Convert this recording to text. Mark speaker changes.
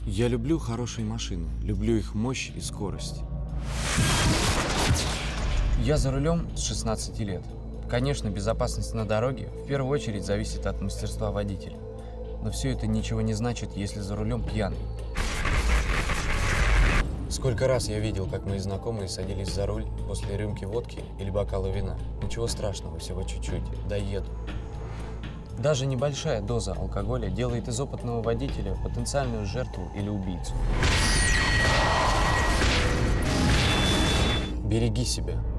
Speaker 1: Я люблю хорошие машины, люблю их мощь и скорость. Я за рулем с 16 лет. Конечно, безопасность на дороге в первую очередь зависит от мастерства водителя. Но все это ничего не значит, если за рулем пьяный. Сколько раз я видел, как мои знакомые садились за руль после рюмки водки или бокала вина. Ничего страшного, всего чуть-чуть, доеду. Даже небольшая доза алкоголя делает из опытного водителя потенциальную жертву или убийцу. Береги себя.